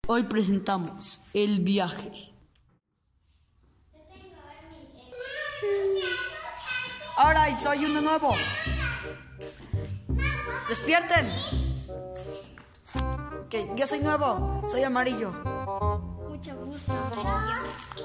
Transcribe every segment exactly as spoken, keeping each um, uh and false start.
Hoy presentamos El Viaje. Ahora soy uno nuevo. Despierten. Que yo soy nuevo, soy amarillo. Mucho gusto, amarillo.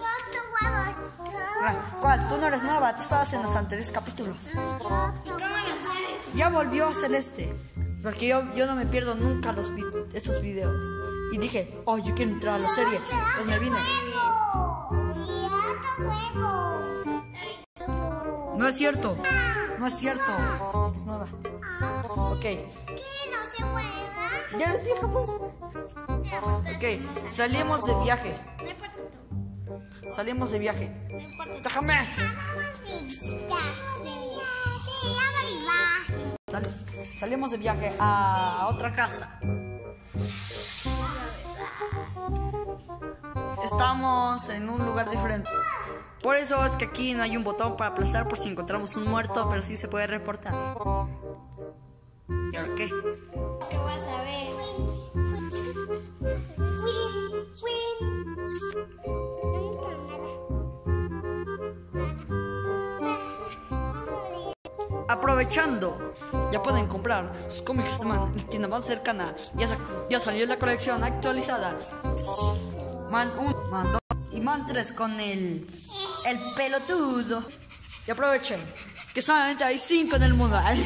¿Cuál? Tú no eres nueva, tú estabas en los anteriores capítulos. ¿Cómo lo sabes? Ya volvió Celeste. Porque yo, yo no me pierdo nunca los vi estos videos. Y dije, oh, yo quiero entrar a la serie. Pues me vine. No es cierto. No es cierto. Es nueva. Ok. Ya eres vieja, pues. Ok, salimos de viaje. No importa tú. Salimos de viaje. No importa tú. Déjame. Sal salimos de viaje a otra casa. Estamos en un lugar diferente. Por eso es que aquí no hay un botón para aplastar por si encontramos un muerto, pero sí se puede reportar. ¿Y ahora qué? ¿Qué vas a ver? Aprovechando, ya pueden comprar sus cómics Man, la tienda más cercana. Ya, sa ya salió la colección actualizada. Man uno, Man dos y Man tres con el, el pelotudo. Y aprovechen, que solamente hay cinco en el mundo. No,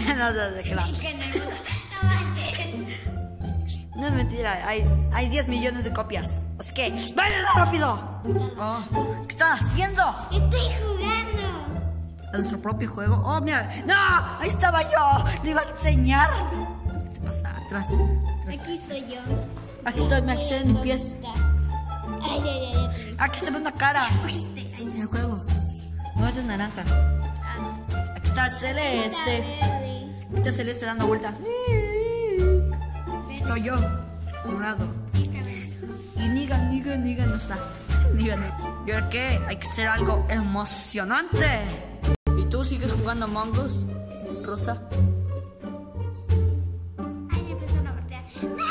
no es mentira, hay, hay diez millones de copias. Así que, ¡vayan rápido! Oh, ¿qué están haciendo? Estoy jugando. ¿A nuestro propio juego? ¡Oh, mira! ¡No! ¡Ahí estaba yo! ¡Le iba a enseñar! ¿Qué te pasa? Atrás. Atrás. Aquí estoy yo. Aquí estoy, me aquí se ven mis pies. Ay, ay, ay, ay. Aquí se ve una cara. En el juego. No, este es naranja. Aquí está Celeste. Aquí está Celeste dando vueltas. Estoy yo, morado. Y Niga, Niga, Niga no está. Niga, Niga. ¿Y ahora qué? Hay que hacer algo emocionante. ¿Y tú sigues jugando Among Us, Rosa? Ay, me empezó a voltear.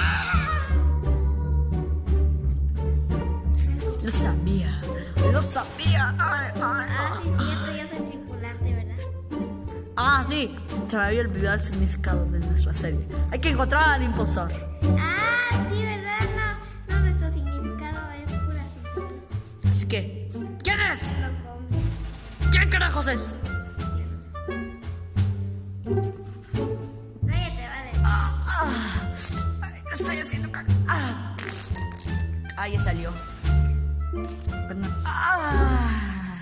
Lo sabía, lo sabía. Ay, ay, Ah, sí, ay. cierto, yo soy tripulante, ¿verdad? Ah, sí, se me había olvidado el significado de nuestra serie. Hay que encontrar al impostor. Ah, sí, ¿verdad? No, no, nuestro significado es pura tripulación. Así que, ¿quién es? Lo come. ¿Quién carajos es? Nadie te va a decir. Ah, ah, estoy haciendo caca. Ah, ah, ya salió. Ah,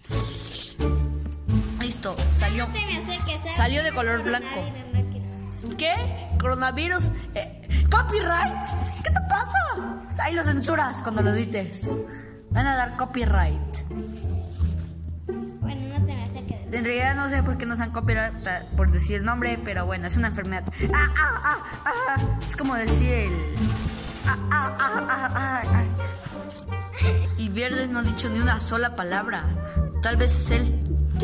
listo, salió. No te me acerques, ¿eh? Salió de color Pero blanco. nadie me bloquea. ¿Qué? ¿Coronavirus? Eh, ¿Copyright? ¿Qué te pasa? Ahí lo censuras cuando lo edites. Van a dar copyright. Bueno, no te me acerques. En realidad no sé por qué nos han copyright por decir el nombre, pero bueno, es una enfermedad. Ah, ah, ah, ah. Es como decir el... Ah, ah, ah, ah, ah, ah. Y Verde no ha dicho ni una sola palabra. Tal vez es él.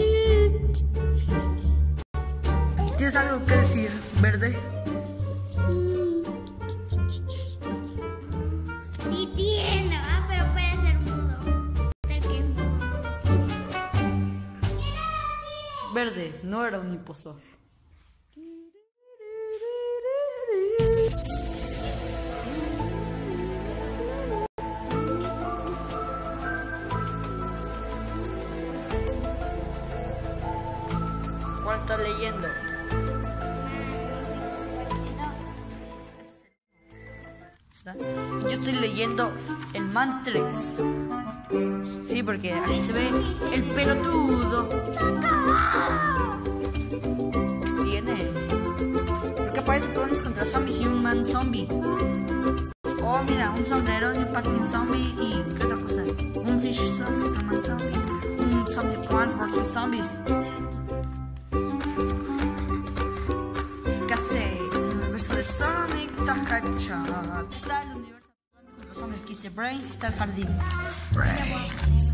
¿Tienes algo que decir, Verde? Sí tiene, ah, pero puede ser mudo. Tal que es mudo. Verde, no era un impostor. ¿Cuál estás leyendo? Yo estoy leyendo el Man tres. Sí, porque aquí se ve el pelotudo. ¿Qué tiene? Porque parece planes contra zombies y un man zombie. Oh, mira, un sombrero, un Pac-Man zombie y ¿qué otra cosa? Un fish zombie, otro man zombie, un zombie Plants versus Zombies. ¿Qué hace el universo de Sonic the Hedgehog? Está el universo de Plants contra Zombies. Aquí dice Brains, está el jardín. Brains.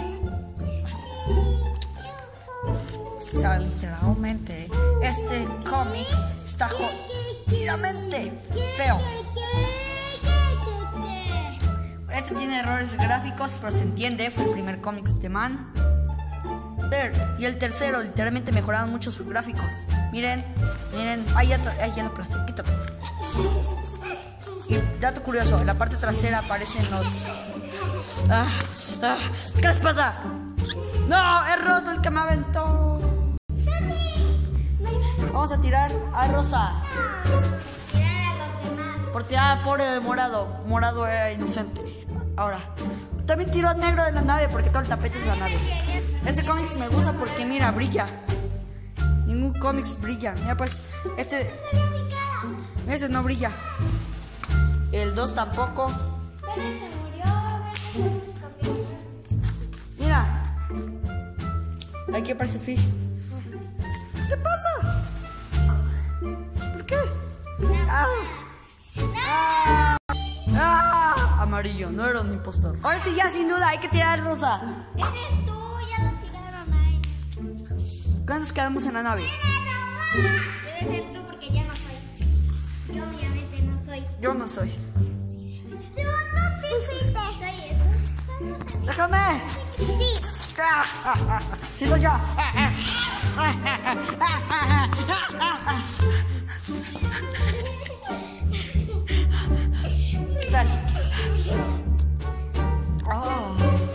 O sea, literalmente, este cómic está jodidamente feo. Este tiene errores gráficos, pero se entiende, fue el primer cómic de Man. Y el tercero, literalmente mejoraron mucho sus gráficos. Miren, miren, ahí ya, ahí ya lo aplasté, quítate. Y dato curioso, en la parte trasera aparecen los... Ah, ah, ¿qué les pasa? No, es Rosa el que me aventó. Vamos a tirar a Rosa. Tirar a los demás. Por tirar al pobre de Morado. Morado era inocente. Ahora, también tiró a Negro de la nave porque todo el tapete es la nave. Este cómic me gusta porque mira, brilla. Ningún cómic brilla. Mira pues, este... Ese no brilla. El dos tampoco. Pero se murió. Mira. Aquí aparece Fish. ¿Qué pasa? ¿Por qué? Ah. Ah. Ah. Amarillo, no era un impostor. Ahora sí, ya sin duda hay que tirar Rosa. Ese es tú, ya lo tiraron ahí. ¿Cuántos quedamos en la nave? Debe ser tú porque ya no soy. Yo obviamente no soy. Yo no soy. Tú no fuiste. Soy eso. ¡Déjame! Sí. ¡Sí soy yo! ¿Qué tal? Oh.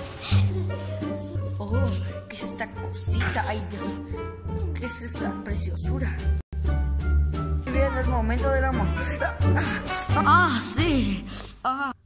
Oh, ¿qué es esta cosita? Ay, Dios. ¿Qué es esta preciosura? Muy bien, es momento del amor. Ah, sí. Ah.